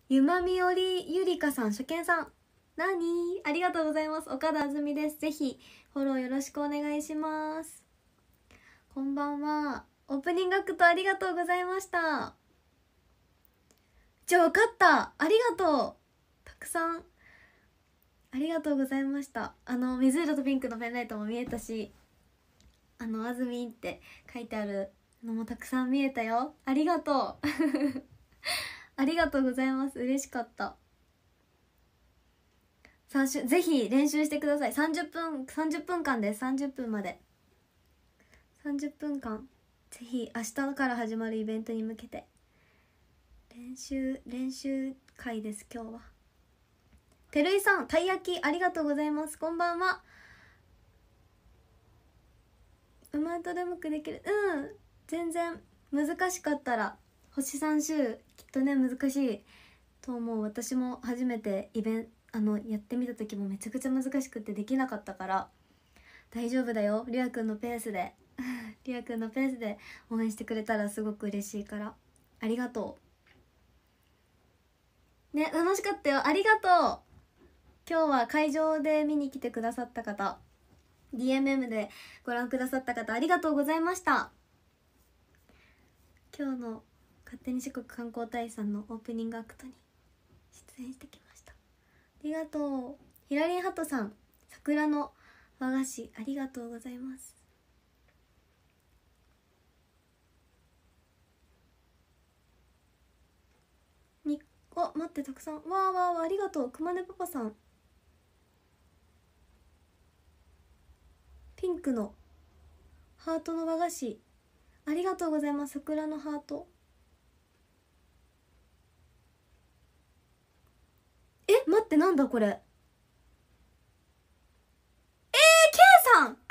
ゆまみよりゆりかさん、初見さん、なにありがとうございます。岡田あずみです。ぜひフォローよろしくお願いします。こんばんは。オープニングアクトありがとうございました。じゃあ分かった、ありがとう。たくさんありがとうございました。水色とピンクのペンライトも見えたし、あずみって書いてあるのもたくさん見えたよ。ありがとうありがとうございます。嬉しかった。ぜひ練習してください。30分間です。30分まで30分間、ぜひ明日から始まるイベントに向けて練習会です。今日はてるいさん、たい焼きありがとうございます。こんばんは。うまいとでもくできる。全然難しかったら星3週きっとね難しいと思う。私も初めてやってみた時もめちゃくちゃ難しくてできなかったから、大丈夫だよ。りゅうやくんのペースでりゅうやくんのペースで応援してくれたらすごく嬉しいから、ありがとうね。楽しかったよ。ありがとう。今日は会場で見に来てくださった方、 DMM でご覧くださった方、ありがとうございました。今日の勝手に四国観光大使さんのオープニングアクトに出演してきました。ありがとう。ひらりんはとさん、桜の和菓子ありがとうございます。待って、たくさん、わーわーわー、ありがとう。くまねパパさん、ピンクのハートの和菓子ありがとうございます。桜のハート。待って、なんだこれ。K さん、嘘。あり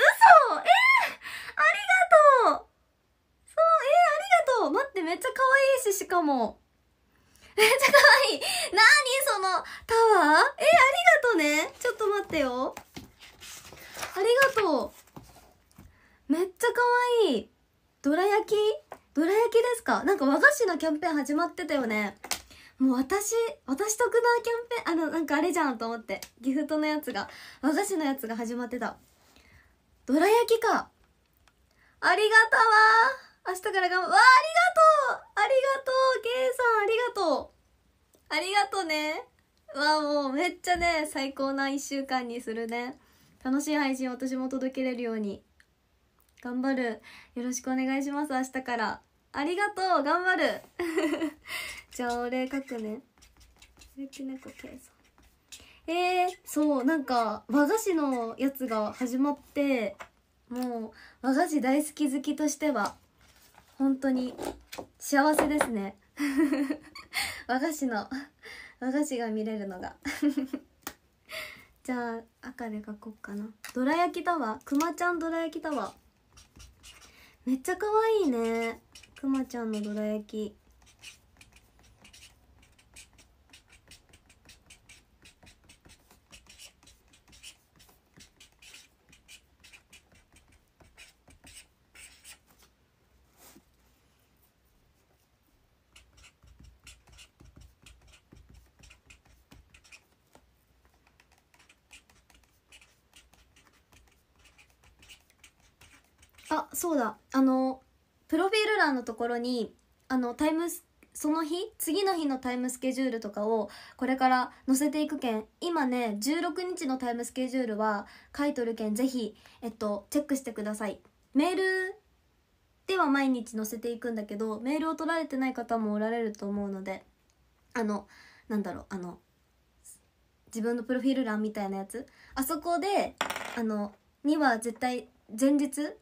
がとう。そう、ありがとう。待って、めっちゃ可愛いし、しかもめっちゃ可愛い。なにそのタワー。ありがとうね。ちょっと待ってよ。ありがとう。めっちゃ可愛い。どら焼きですか。なんか和菓子のキャンペーン始まってたよね。もう私得なキャンペーン、なんかあれじゃんと思って、ギフトのやつが、和菓子のやつが始まってた。どら焼きか。ありがとうわ。明日から頑張、ありがとう。ありがとう。ケイさん、ありがとう。ありがとうね。もうめっちゃね、最高な1週間にするね。楽しい配信を私も届けれるように頑張る。よろしくお願いします。明日から。ありがとう。頑張る。じゃあお礼書くね。そう、なんか和菓子のやつが始まって、もう和菓子大好き好きとしては本当に幸せですね。和菓子が見れるのがじゃあ赤で書こうかな。どら焼きタワー、くまちゃんどら焼きタワー、めっちゃ可愛いね。くまちゃんのどら焼き。そうだ、プロフィール欄のところにその日次の日のタイムスケジュールとかをこれから載せていくけん、今ね16日のタイムスケジュールは書いとるけん、ぜひチェックしてください。メールでは毎日載せていくんだけど、メールを取られてない方もおられると思うので、なんだろう、自分のプロフィール欄みたいなやつ、あそこでには絶対前日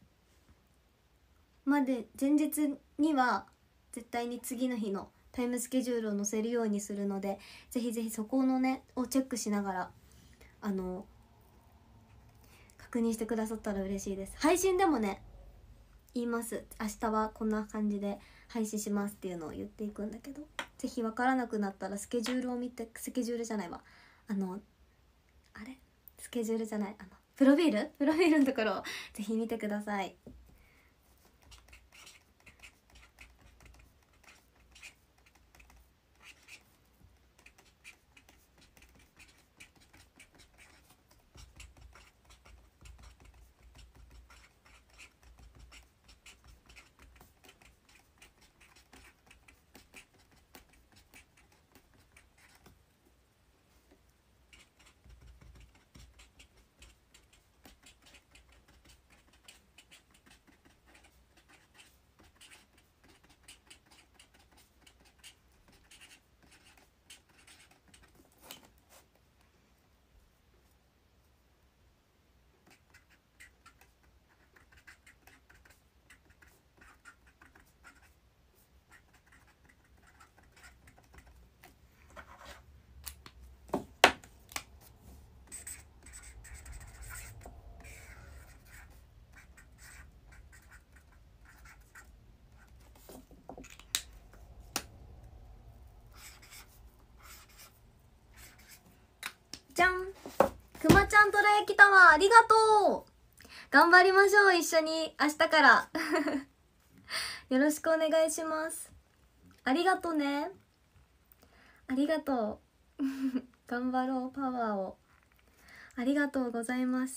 には絶対に次の日のタイムスケジュールを載せるようにするので、ぜひぜひそこのねをチェックしながら確認してくださったら嬉しいです。配信でもね言います。明日はこんな感じで配信しますっていうのを言っていくんだけど、ぜひ分からなくなったらスケジュールを見て、スケジュールじゃないわ、スケジュールじゃない、プロフィールのところをぜひ見てください。 ちゃんとら焼きタワーありがとう。頑張りましょう、一緒に明日からよろしくお願いします。ありがとね。ありがとう頑張ろうパワーを。ありがとうございます。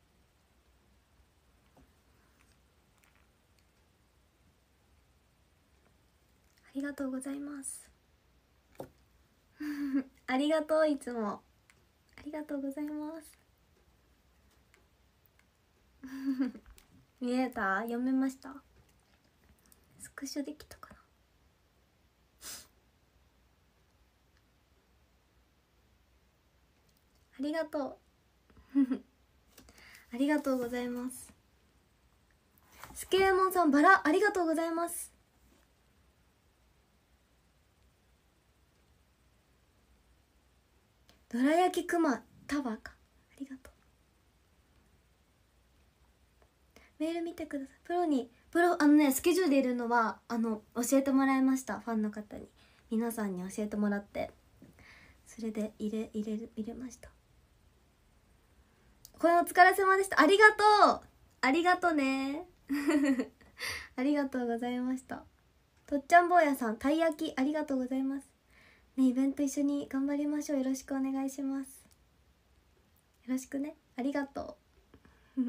ありがとうございますありがとう、いつもありがとうございます見えた？読めました？スクショできたかな？ありがとうありがとうございます。スケレモンさんバラありがとうございます。どら焼きくまタワーか、ありがとう。メール見てください。スケジュールでいるのは教えてもらいました。ファンの方に、皆さんに教えてもらって、それで入れました。これお疲れ様でした。ありがとう、ありがとねありがとうございました。とっちゃん坊やさん、たい焼きありがとうございますね。イベント一緒に頑張りましょう。よろしくお願いします。よろしくね。ありがとう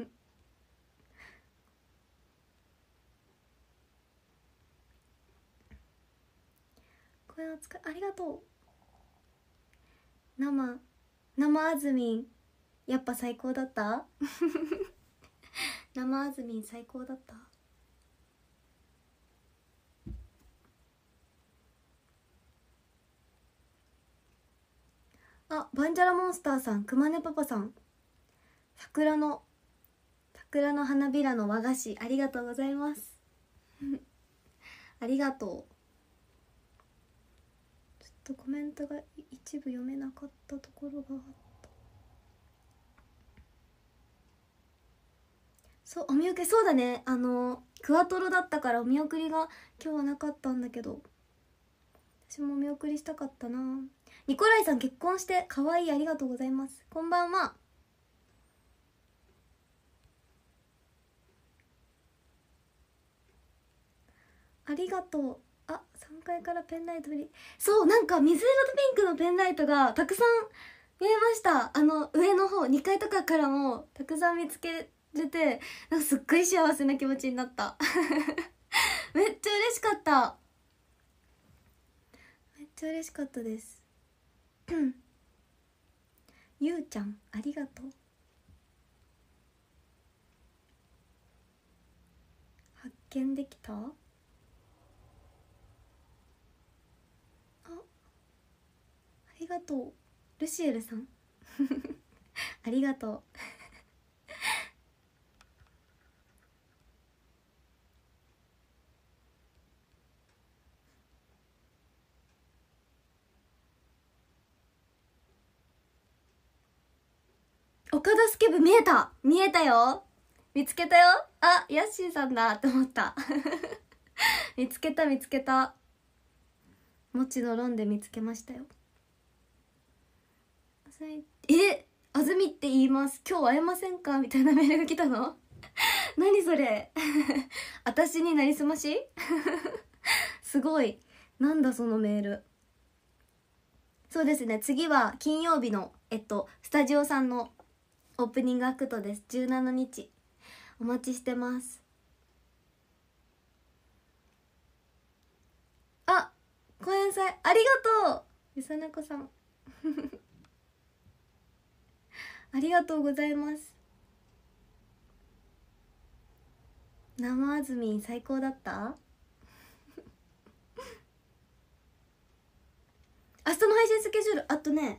これありがとう。生あずみんやっぱ最高だった生あずみん最高だった。あ、バンジャラモンスターさん、くまねパパさん、桜の花びらの和菓子ありがとうございますありがとう。ちょっとコメントが一部読めなかったところがあった。そう、お見送り、そうだね、クワトロだったからお見送りが今日はなかったんだけど、私もお見送りしたかったな。ニコライさん結婚して可愛い、ありがとうございます。こんばんは。ありがとう。あ、3階からペンライト振り、そう、なんか水色とピンクのペンライトがたくさん見えました。上の方2階とかからもたくさん見つけれて、なんかすっごい幸せな気持ちになっためっちゃ嬉しかった。めっちゃ嬉しかったですゆうちゃんありがとう。発見できた？ありがとう。ルシエルさんありがとう岡田スケブ見えたよ。見つけたよ。あ、ヤッシーさんだって思った見つけたもちのロンで見つけましたよ。あずみって言います、今日会えませんかみたいなメールが来たの何それ私になりすましすごい。なんだそのメール。そうですね、次は金曜日のスタジオさんのオープニングアクトです。17日お待ちしてます。あ、公演祭ありがとうゆさねこさんありがとうございます。生あずみん最高だった明日の配信スケジュール、あとね、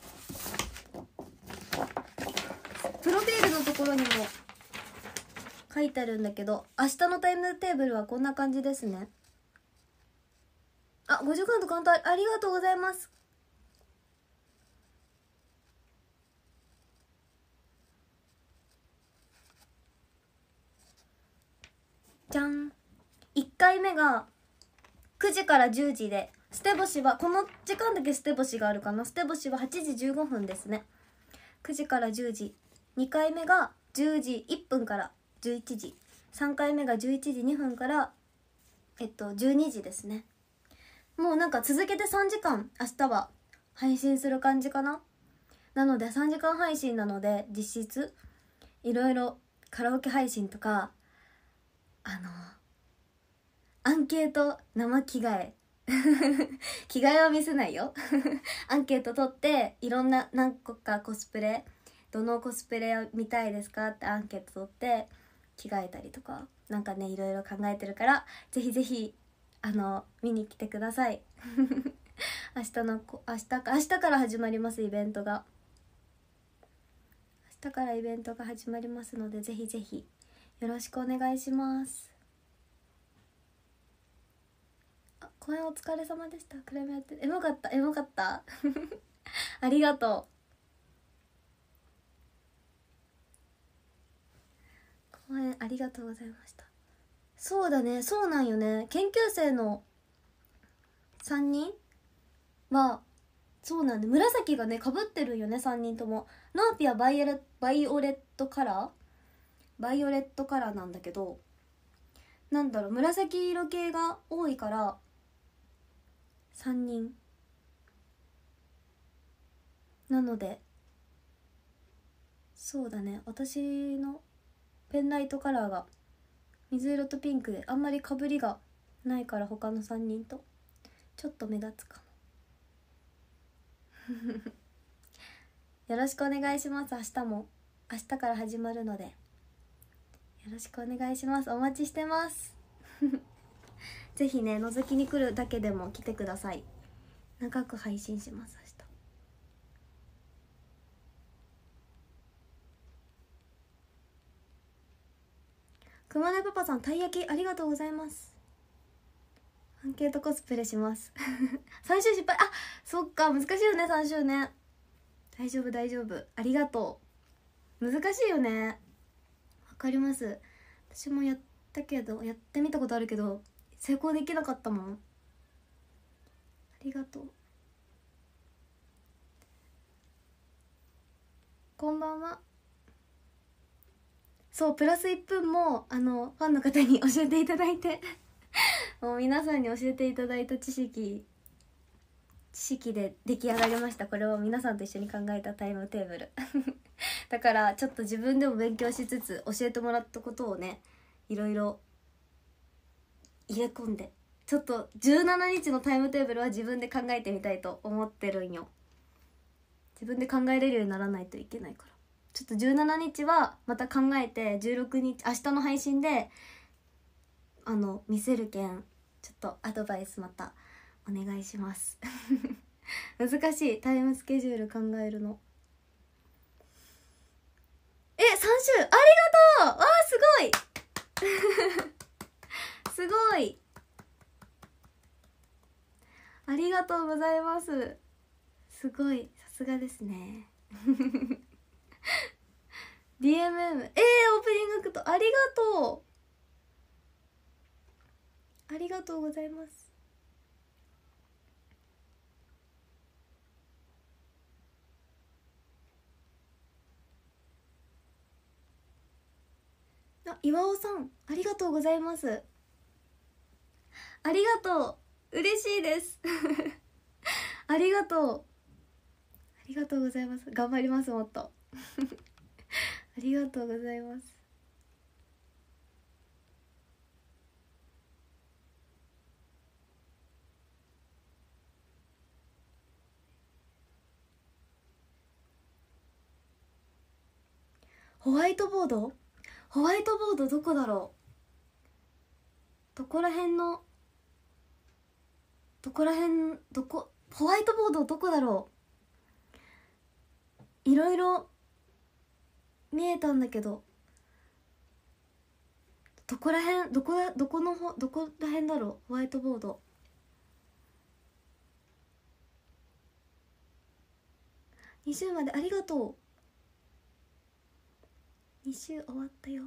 プロフィールのところにも書いてあるんだけど、明日のタイムテーブルはこんな感じですね。あ、5時間と簡単、ありがとうございます。じゃん。1回目が9時から10時で、ステボシはこの時間だけステボシがあるかな。ステボシは8時15分ですね。 9時から10時、2回目が10時1分から11時、3回目が11時2分から12時ですね。もうなんか続けて3時間明日は配信する感じかな。なので3時間配信なので、実質いろいろカラオケ配信とか、アンケート生着替え着替えは見せないよアンケート取って、いろんな何個かコスプレ、どのコスプレを見たいですかってアンケート取って着替えたりとか、なんかね、いろいろ考えてるから、ぜひぜひ見に来てください明日から始まります、イベントが。明日からイベントが始まりますので、ぜひぜひよろしくお願いします。公演お疲れ様でした。クライムやってエモかったありがとう。公演ありがとうございました。そうだね、そうなんよね。研究生の3人はそうなんで、紫がね被ってるよね、3人とも。ナーピはバイオレットカラーなんだけど、なんだろう、紫色系が多いから3人なので、そうだね、私のペンライトカラーが水色とピンクであんまり被りがないから、他の3人とちょっと目立つかもよろしくお願いします。明日から始まるのでよろしくお願いします。お待ちしてますぜひね、覗きに来るだけでも来てください。長く配信します、明日。熊根パパさん、たい焼きありがとうございます。アンケートコスプレします3週失敗、あ、そっか、難しいよね、3週ね。大丈夫、ありがとう。難しいよね、わかります。私もやってみたことあるけど成功できなかったもん。ありがとう。こんばんは。そう、プラス1分もファンの方に教えていただいてもう皆さんに教えていただいた知識で出来上がりました。これを皆さんと一緒に考えたタイムテーブルだからちょっと自分でも勉強しつつ、教えてもらったことをね、いろいろ入れ込んで、ちょっと17日のタイムテーブルは自分で考えてみたいと思ってるんよ。自分で考えれるようにならないといけないから、ちょっと17日はまた考えて、16日明日の配信で見せるけん、ちょっとアドバイスまたお願いします難しい、タイムスケジュール考えるの。3週ありがとう。わー、すごいすごい、ありがとうございます。すごい、さすがですねDMM、オープニングアクトありがとう。ありがとうございます。岩尾さん、ありがとうございます。ありがとう、嬉しいですありがとう、ありがとうございます。頑張ります、もっとありがとうございます。ホワイトボードどこだろう。ホワイトボードどこだろう。いろいろ見えたんだけど、どこら辺だろう。ホワイトボード、2週までありがとう。2週終わったよ。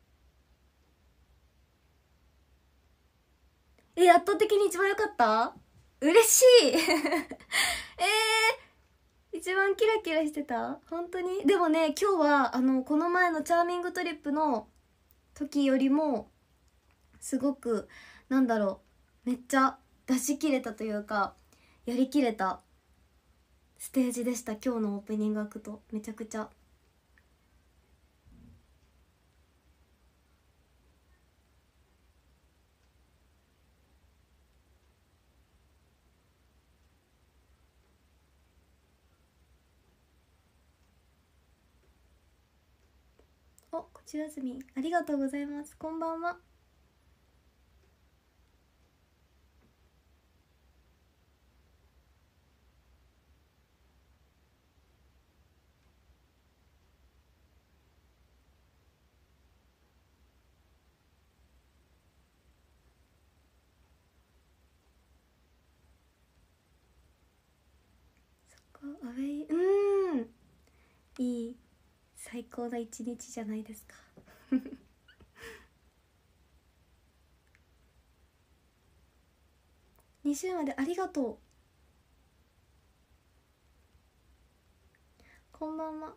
圧倒的に一番良かった。嬉しい一番キラキラしてた？本当に？でもね、今日はこの前のチャーミングトリップの時よりもすごくなんだろう、めっちゃ出し切れたというか、やりきれたステージでした。今日のオープニングアクトめちゃくちゃ。お、こちらずみんありがとうございます。こんばんは。アウェイ、いい最高な一日じゃないですか。2週までありがとう。こんばんは。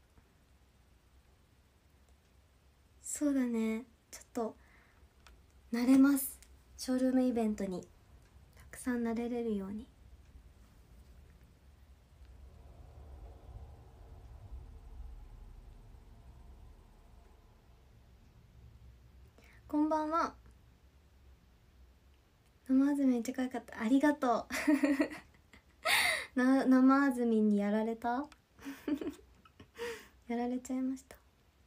そうだね、ちょっと慣れます。ショールームイベントにたくさん慣れれるように。こんばんは。生あずみめっちゃ可愛かった。ありがとう。生あずみにやられたやられちゃいました。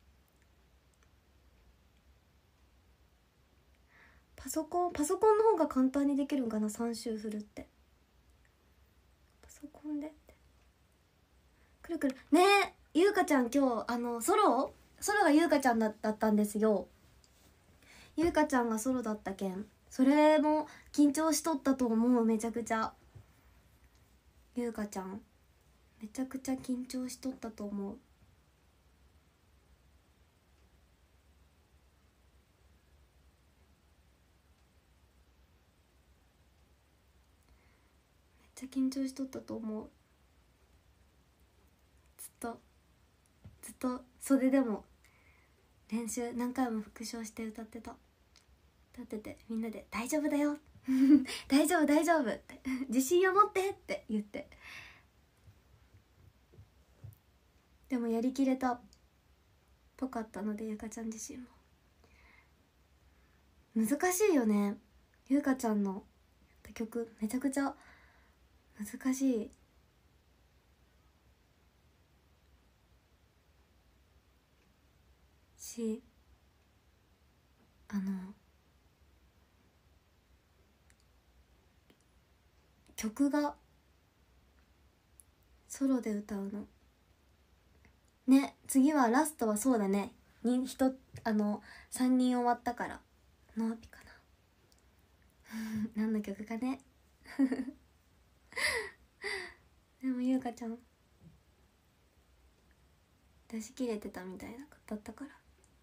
パソコンの方が簡単にできるんかな、3周振るって。パソコンでくるくるねえ。ゆうかちゃん今日ソロがゆうかちゃんだったんですよ。ゆうかちゃんがソロだったけん、それも緊張しとったと思う。めちゃくちゃゆうかちゃんめちゃくちゃ緊張しとったと思う。めっちゃ緊張しとったと思う。ずっと袖でも練習何回も復唱して歌ってて、みんなで大丈夫だよ大丈夫大丈夫って自信を持ってって言って、でもやりきれたっぽかったので、ゆかちゃん自身も難しいよね。ゆかちゃんの曲めちゃくちゃ難しいし、曲がソロで歌うのね。次はラストはそうだね、3人終わったからノーピかな何の曲かねでもゆうかちゃん出し切れてたみたいなだったから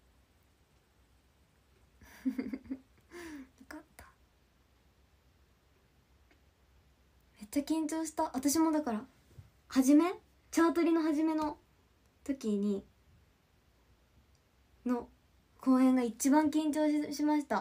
よかった。めっちゃ緊張した。私もだからチャートリの初めの時にの公演が一番緊張しました。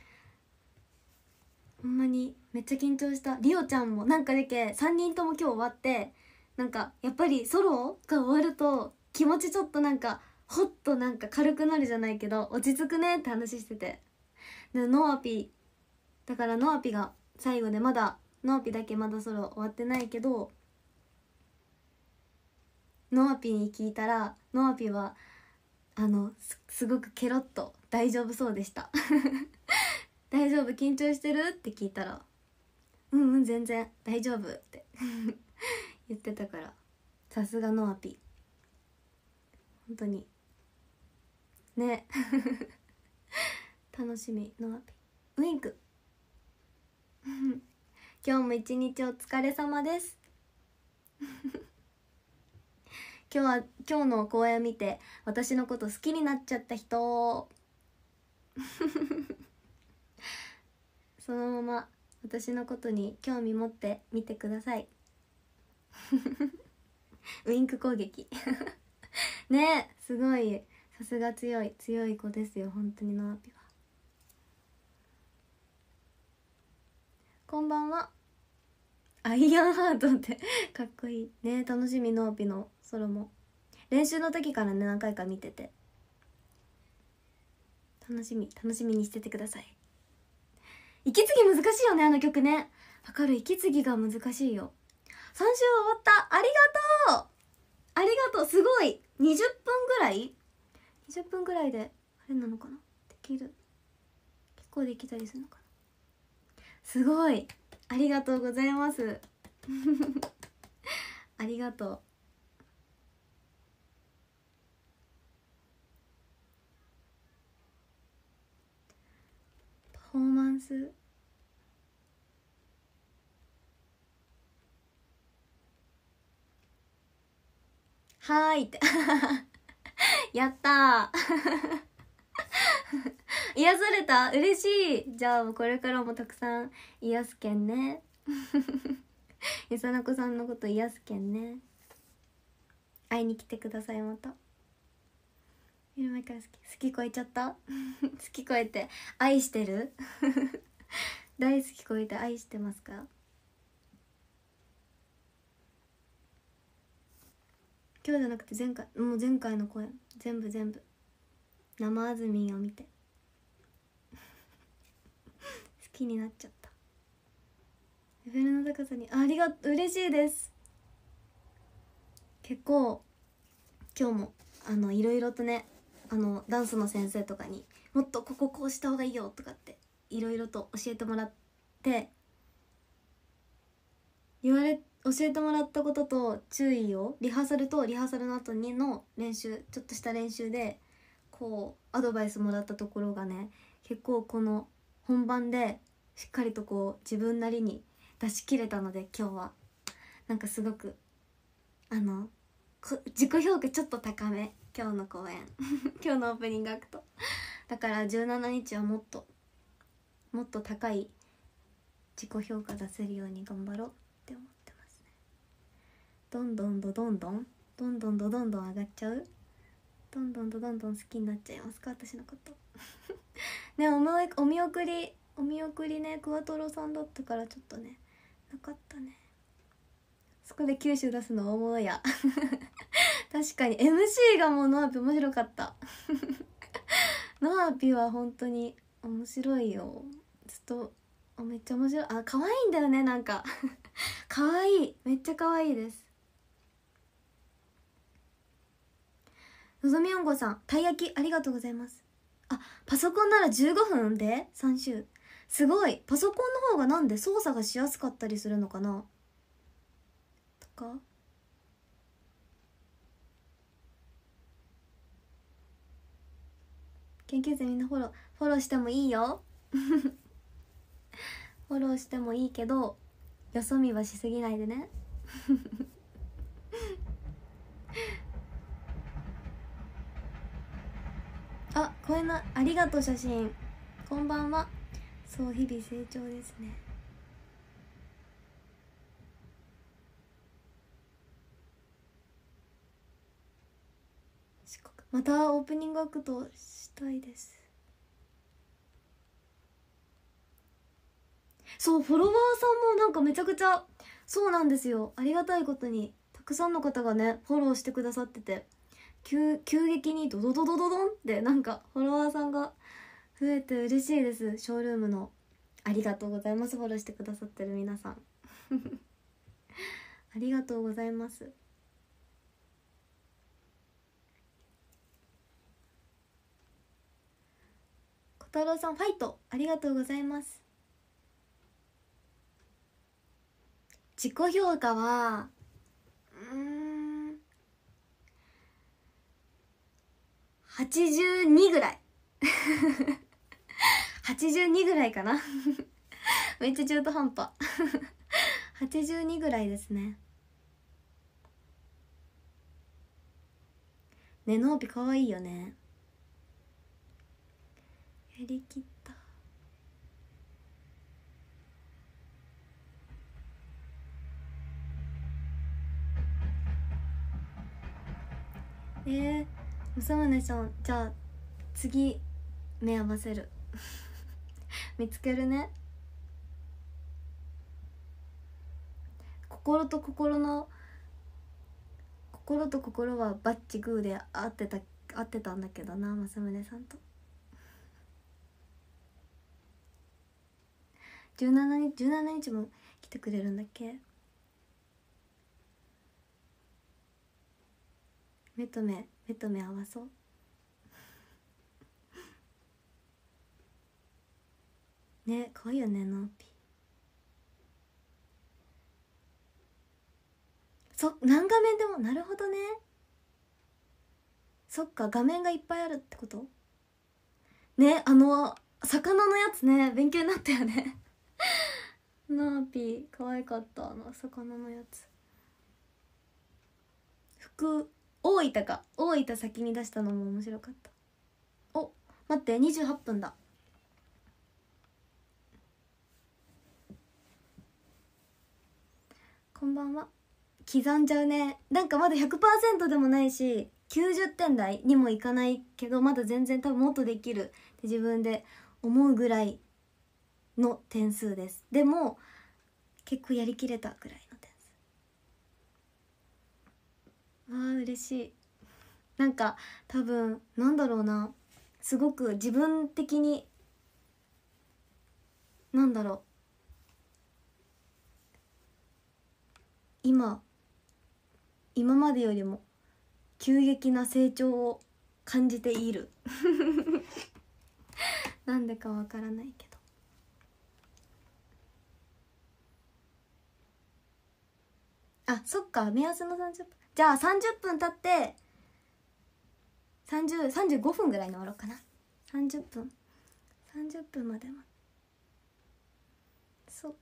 ほんまにめっちゃ緊張した。りおちゃんもなんかだけ3人とも今日終わって、なんかやっぱりソロが終わると気持ちちょっとなんかほっとなんか軽くなるじゃないけど、落ち着くねって話してて、でノアピだからノアピが最後で、まだノアピだけまだソロ終わってないけど、ノアピに聞いたらノアピはすごくケロッと大丈夫そうでした大丈夫緊張してるって聞いたら、うん全然大丈夫って言ってたから、さすがノアピ本当にね楽しみ。ノアピウインク今日も一日お疲れ様です今日の公演見て私のこと好きになっちゃった人そのまま私のことに興味持って見てくださいウインク攻撃ね、すごい、さすが強い子ですよ、本当にノアピは。こんばんは。アイアンハートってかっこいいね。楽しみ、ノアピのソロも練習の時からね、何回か見てて、楽しみにしててください。息継ぎ難しいよね、あの曲ね。わかる、息継ぎが難しいよ。3週終わった。ありがとう、すごい。20分ぐらい20分ぐらいであれなのかな、できる、結構できたりするのかな。すごい、ありがとうございますありがとう。パフォーマンス、はーいってやったー癒された、嬉しい。じゃあこれからもたくさん癒すけんねゆさなこさんのこと癒すけんね。会いに来てください、また。見る前から好き超えちゃった好き超えて愛してる大好き超えて愛してますか？今日じゃなくて前回、もう前回の声全部生あずみんを見て好きになっちゃった。レベルの高さに嬉しいです。結構今日もいろいろとね、ダンスの先生とかにもっとこうした方がいいよとかっていろいろと教えてもらって、教えてもらったことと注意をリハーサルの後にの練習、ちょっとした練習でこうアドバイスもらったところがね、結構この本番でしっかりとこう自分なりに出し切れたので、今日はなんかすごく自己評価ちょっと高め、今日の公演今日のオープニングアクトだから、17日はもっと高い自己評価出せるように頑張ろうって思ってますね。どんどん上がっちゃう。どんどん好きになっちゃいますか、私のことね。お見送りね、クワトロさんだったからちょっとね、なかったね。そこで九州出すの大物や確かに MC がもうノアピ面白かったノアピは本当に面白いよ。ずっとめっちゃ面白い。可愛いんだよね、なんか可愛い、めっちゃ可愛いです。のぞみおんごさん、たい焼きありがとうございます。パソコンなら15分で3週、すごい。パソコンの方がなんで操作がしやすかったりするのかなとか。研究生みんなフォローしてもいいよフォローしてもいいけど、よそ見はしすぎないでねこれな、ありがとう。写真こんばんは。そう、日々成長ですね。またオープニングアクトしたいです。そう、フォロワーさんもなんかめちゃくちゃ、そうなんですよ、ありがたいことにたくさんの方がねフォローしてくださってて、急激にドドドドドドンってなんかフォロワーさんが増えて嬉しいです。ショールームのありがとうございます。フォローしてくださってる皆さんありがとうございます。小太郎さんファイトありがとうございます。自己評価は82ぐらい82ぐらいかなめっちゃ中途半端82ぐらいですね。ね、ノーピかわいいよね。やりきった。 正宗さん、じゃあ次目合わせる見つけるね。心と心はバッチグーで合ってたんだけどな、正宗さんと。17日も来てくれるんだっけ。目と目合わそうね。可愛いよね、ノーピー。何画面でも。なるほどね。そっか、画面がいっぱいあるってことね。魚のやつね、勉強になったよねナーピー可愛かった。魚のやつ。大分先に出したのも面白かった。お、待って、28分だ。こんばんは。刻んじゃうね。なんかまだ 100% でもないし90点台にもいかないけど、まだ全然多分もっとできるって自分で思うぐらいの点数です。でも結構やりきれたぐらいの点数。わあ嬉しい。なんか多分なんだろうな、すごく自分的になんだろう、今までよりも急激な成長を感じているなんでかわからないけど。あ、そっか、目安の30分。じゃあ30分経って35分ぐらいに終わろうかな。30分までは。そう。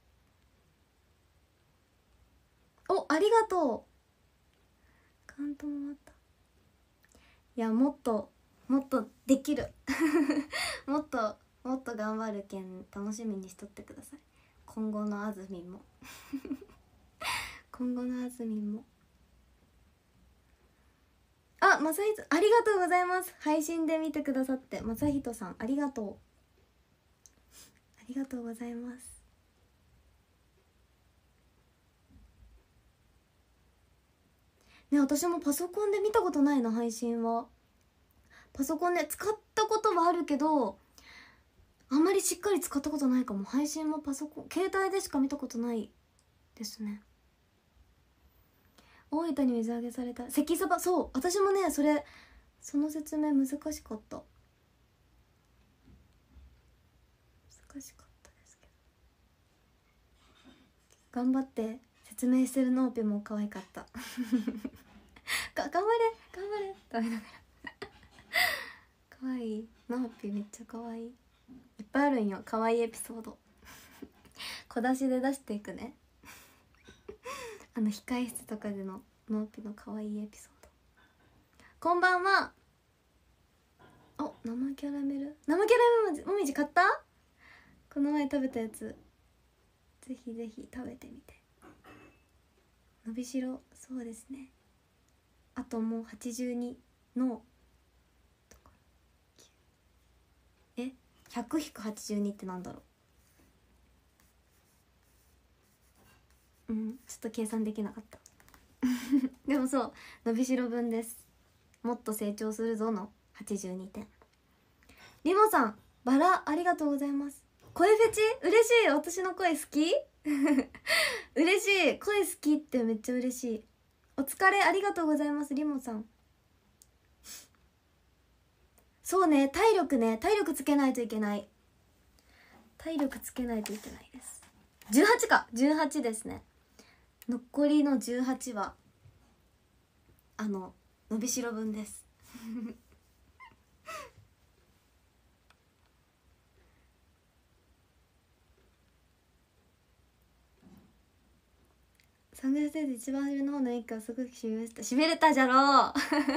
お、ありがとう。カウントも終わった。いや、もっとできるもっと頑張るけん楽しみにしとってください。今後のあずみんもあ、まさひとありがとうございます。配信で見てくださってまさひとさんありがとうございます。ね、私もパソコンで見たことないな、配信は。パソコンで使ったことはあるけどあんまりしっかり使ったことないかも。配信もパソコン、携帯でしか見たことないですね。大分に水揚げされた関サバ、そう、私もねその説明難しかったですけど、頑張って説明してるノーピも可愛かった頑張れと思いながら可愛いノーピ、めっちゃ可愛い。いっぱいあるんよ、可愛いエピソード小出しで出していくね控室とかでのノーピの可愛いエピソード。こんばんは。お、生キャラメルもみじ買った？この前食べたやつぜひぜひ食べてみて。伸びしろ、そうですね。あともう82の100-82ってなんだろう。ちょっと計算できなかったでもそう、伸びしろ分です。もっと成長するぞの82点。リモさん、バラありがとうございます。声フェチ嬉しい。私の声好き嬉しい。声好きってめっちゃ嬉しい。お疲れありがとうございます、リモさん。そうね、体力つけないといけない。です18ですね。残りの18は伸びしろ分ですサングラスで一番初めの方の一句はすごくしびれたじゃろう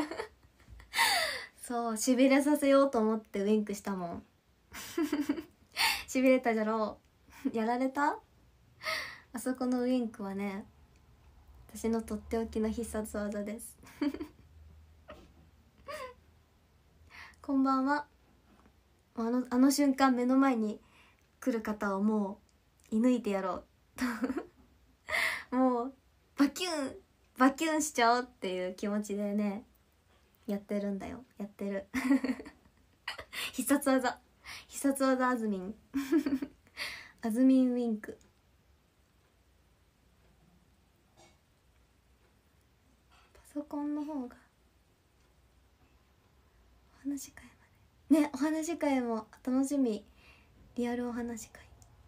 そう、しびれさせようと思ってウインクしたもんしびれたじゃろうやられた？あそこのウインクはね、私のとっておきの必殺技ですこんばんは。あの瞬間目の前に来る方をもう射抜いてやろうもうバキュンバキュンしちゃおうっていう気持ちでねやってるんだよ。やってる必殺技あずみんあずみんウィンク。パソコンの方がお話し会までね。お話し会も楽しみ。リアルお話し会。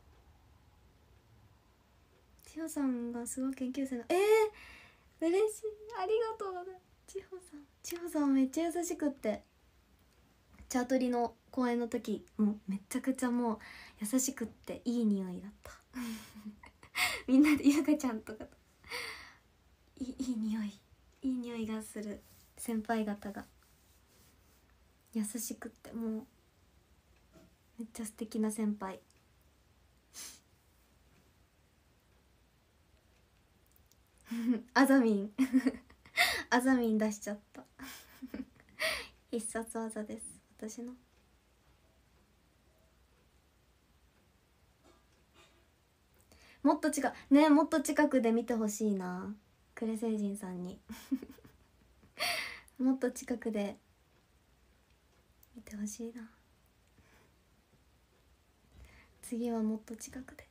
千穂さんがすごい研究生の嬉しい。ありがとう。千穂さんめっちゃ優しくって、チャートリの公演の時もうめちゃくちゃもう優しくっていい匂いだったみんなでゆかちゃんとかといい匂いがする先輩方が優しくって、もうめっちゃ素敵な先輩あざみんあざみん出しちゃった必殺技です私の。もっともっと近くで見てほしいな、クレ星人さんにもっと近くで見てほしいな。次はもっと近くで。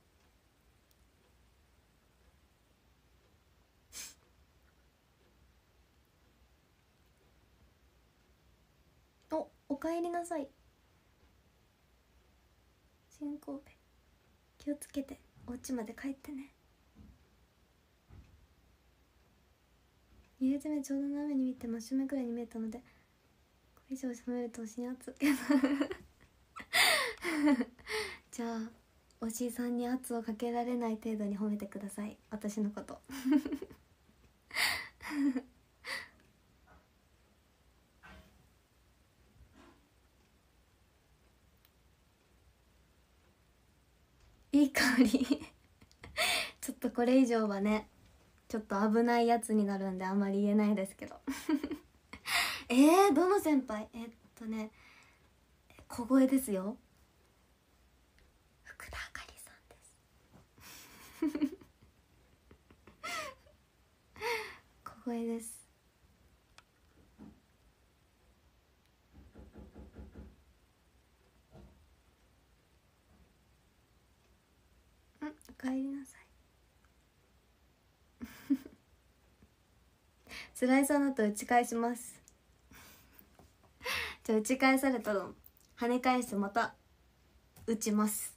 おかえりなさい。新神戸気をつけてお家まで帰ってね。2列目ちょうど斜めに見て真正面くらいに見えたので、これ以上喋ると推しに圧じゃあ推しさんに圧をかけられない程度に褒めてください、私のこといい香りちょっとこれ以上はねちょっと危ないやつになるんであんまり言えないですけどどの先輩？小声ですよ。福田あかりさんです小声です。おかえりなさい辛いそうなと打ち返しますじゃあ打ち返されたら跳ね返してまた打ちます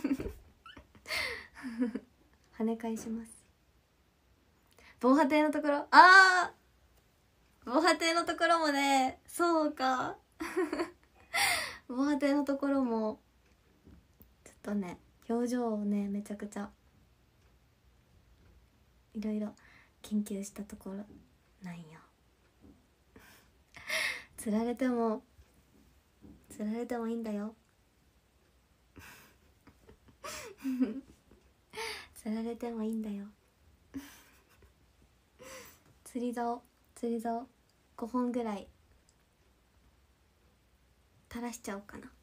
跳ね返します。防波堤のところ、防波堤のところもね、そうか防波堤のところもちょっとね表情をねめちゃくちゃいろいろ研究したところなんよつられてもいいんだよつられてもいいんだよ釣り竿5本ぐらい垂らしちゃおうかな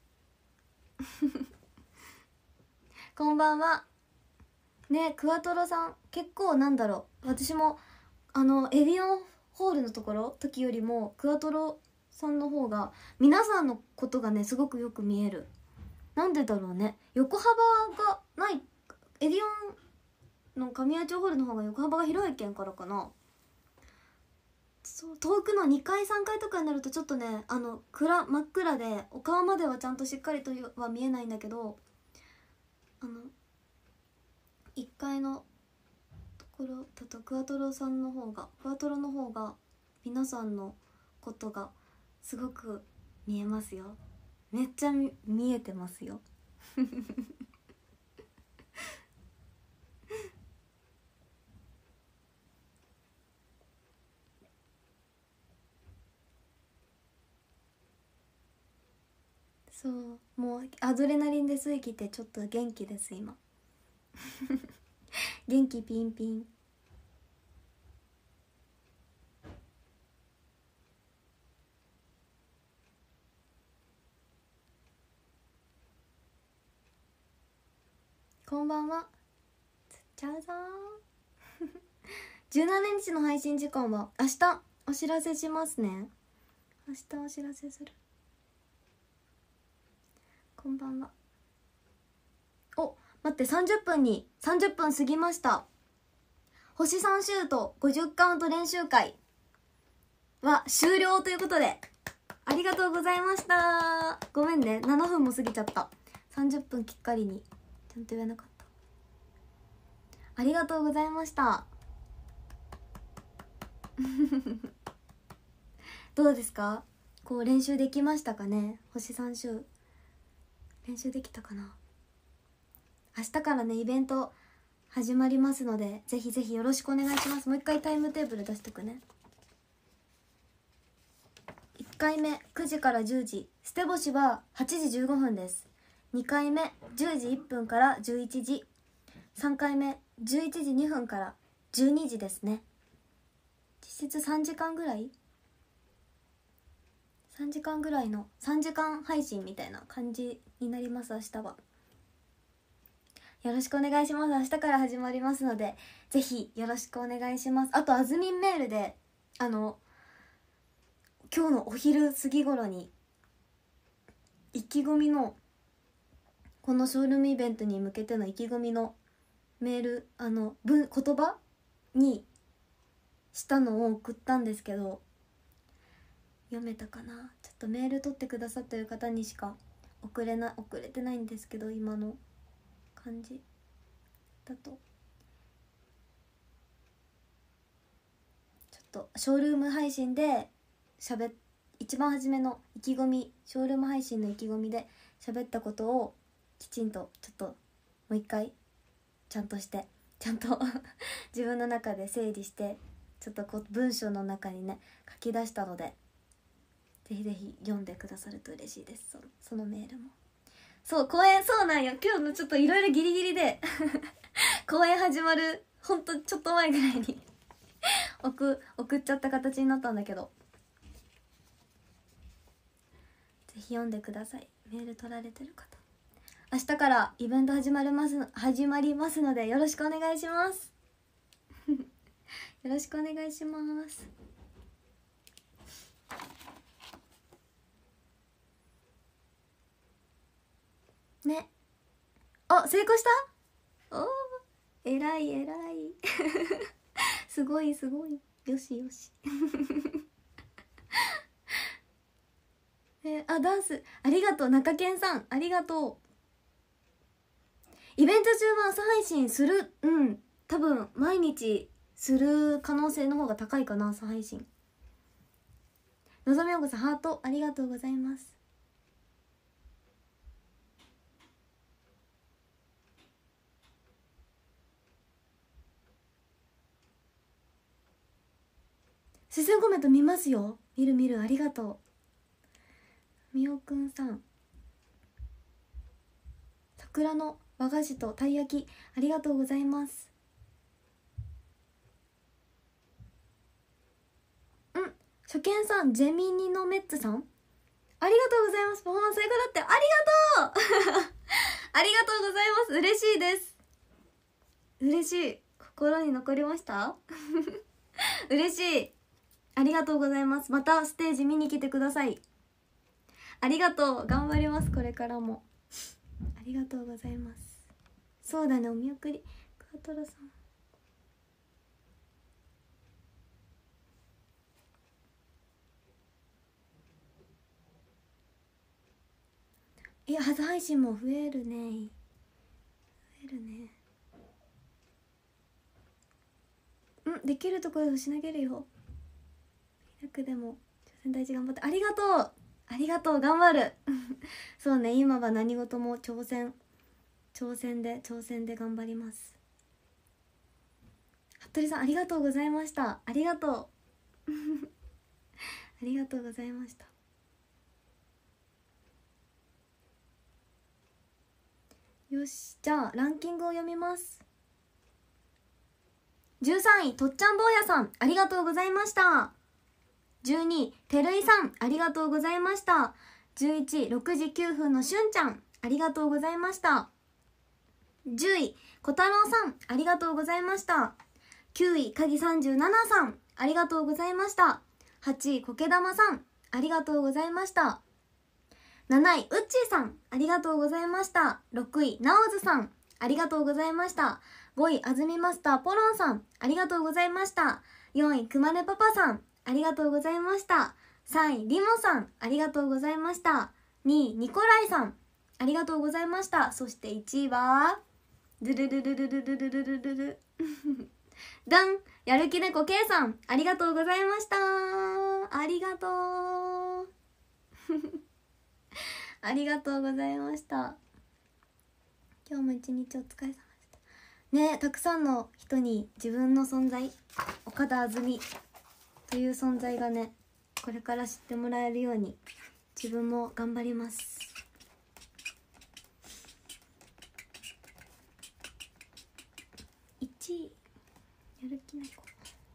こんばんはね。クワトロさん結構なんだろう、私もエビオンホールの時よりもクワトロさんの方が皆さんのことがねすごくよく見える。なんでだろうね。横幅がないエディオンの神谷町ホールの方が横幅が広いけんからかな。そう遠くの2階3階とかになるとちょっとね真っ暗でお顔まではちゃんとしっかりとは見えないんだけど、1階のところだとクワトロの方が皆さんのことがすごく見えますよ。めっちゃ見えてますよそうもうアドレナリンで吸い切ってちょっと元気です今元気ピンピン。 こんばんは。つっちゃうぞー17日の配信時間は明日お知らせしますね。明日お知らせする。こんばんは。お、待って、30分過ぎました。星3シュート50カウント練習会は終了ということで、ありがとうございました。ごめんね、7分も過ぎちゃった。30分きっかりにちゃんと言えなかった。ありがとうございましたどうですか？こう練習できましたかね？星3週練習できたかな？明日からねイベント始まりますので、ぜひぜひよろしくお願いします。もう一回タイムテーブル出しとくね。1回目9時から10時、捨て星は8時15分です。2回目10時1分から11時、3回目11時2分から12時ですね。実質3時間ぐらい3時間ぐらいの3時間配信みたいな感じになります。明日はよろしくお願いします。明日から始まりますので、ぜひよろしくお願いします。あとあずみんメールで今日のお昼過ぎ頃に意気込みの、このショールームイベントに向けての意気込みのメール、言葉にしたのを送ったんですけど、読めたかな？ちょっとメール取ってくださってる方にしか送れてないんですけど、今の感じだとちょっとショールーム配信で一番初めの意気込み、ショールーム配信の意気込みで喋ったことをきちんとちょっともう一回ちゃんと自分の中で整理して、ちょっとこう文章の中にね書き出したので、ぜひぜひ読んでくださると嬉しいです。そのメールもそうなんよ。今日のちょっといろいろギリギリで公演始まるほんとちょっと前ぐらいに送っちゃった形になったんだけど、ぜひ読んでください。メール取られてる方、明日からイベント始まりますのでよろしくお願いしますよろしくお願いしますね。あ、成功した？おー、偉いすごいよしダンスありがとう。中堅さんありがとう。イベント中は朝配信する。多分毎日する可能性の方が高いかな。朝配信。のぞみおこさんハートありがとうございます。視線コメント見ますよ。見るありがとう。みおくんさん、桜の和菓子とたい焼きありがとうございます。初見さん、ジェミニのメッツさんありがとうございます。パフォーマンス最高だってありがとうありがとうございます。嬉しいです。嬉しい。心に残りました嬉しい。ありがとうございます。またステージ見に来てください。ありがとう。頑張ります。これからもありがとうございます。そうだね、お見送りカートラさん初配信も増えるね。できるところで星投げるよ。楽でも挑戦大事頑張って。ありがとう頑張るそうね、今は何事も挑戦で頑張ります。服部さんありがとうございました。ありがとうありがとうございました。よし、じゃあランキングを読みます。13位とっちゃん坊やさんありがとうございました。12位てるいさんありがとうございました。11位6時9分のしゅんちゃんありがとうございました。 10位小太郎さん、ありがとうございました。9位鍵37さん、ありがとうございました。8位苔玉さん、ありがとうございました。7位うっちーさん、ありがとうございました。6位なおずさん、ありがとうございました。5位あずみマスターポロンさん、ありがとうございました。4位くまねパパさん、ありがとうございました。3位りもさん、ありがとうございました。2位ニコライさん、ありがとうございました。そして1位はドゥルルルルルルルルルルルダン、やる気猫 K さん、ありがとうございました。ありがとうありがとうございました。今日も一日お疲れ様でしたね。たくさんの人に自分の存在、岡田あずみという存在がね、これから知ってもらえるように自分も頑張ります。1位やる気猫。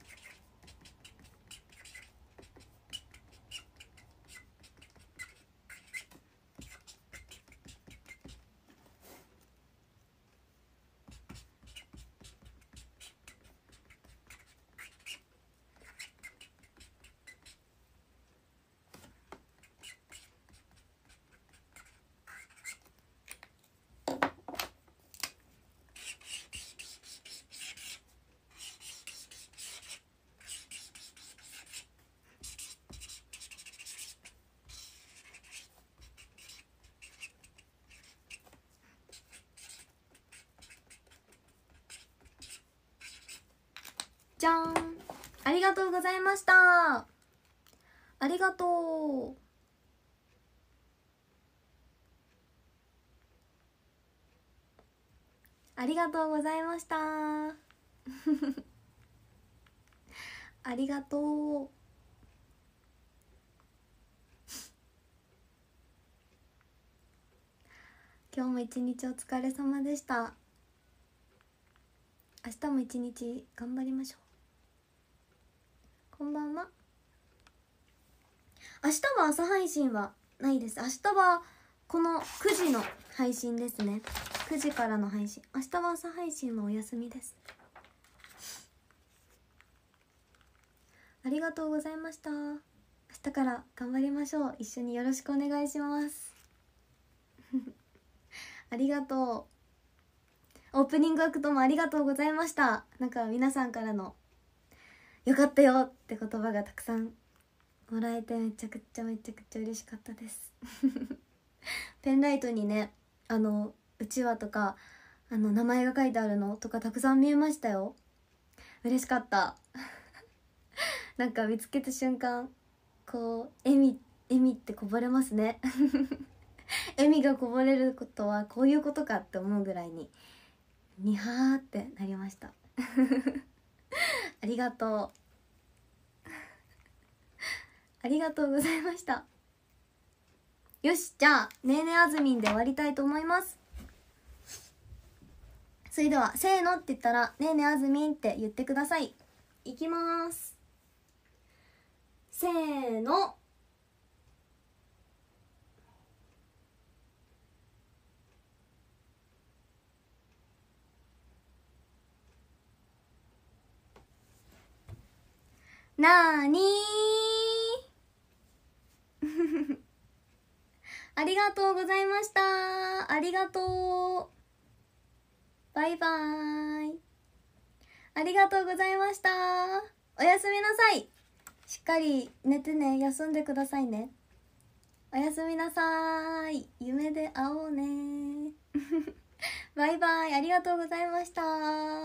じゃーん、ありがとうございました。ありがとう。ありがとうございましたありがとう。今日も一日お疲れ様でした。明日も一日頑張りましょう。こんばんは。明日は朝配信はないです。明日はこの9時の配信ですね。9時からの配信。明日は朝配信はお休みです。ありがとうございました。明日から頑張りましょう。一緒によろしくお願いしますありがとう。オープニングアクトもありがとうございました。なんか皆さんからのよかったよって言葉がたくさんもらえてめちゃくちゃ嬉しかったですペンライトにね、うちわとか名前が書いてあるのとかたくさん見えましたよ。嬉しかったなんか見つけた瞬間こう笑みってこぼれますね笑みがこぼれることはこういうことかって思うぐらいににはーってなりましたありがとうありがとうございました。よし、じゃあねえねえあずみんで終わりたいと思います。それではせーのって言ったらねえねえあずみんって言ってください。いきまーす。せーの。なーにーありがとうございました。ありがとう。バイバーイ。ありがとうございました。おやすみなさい。しっかり寝てね。休んでくださいね。おやすみなさーい。夢で会おうねバイバイ。ありがとうございました。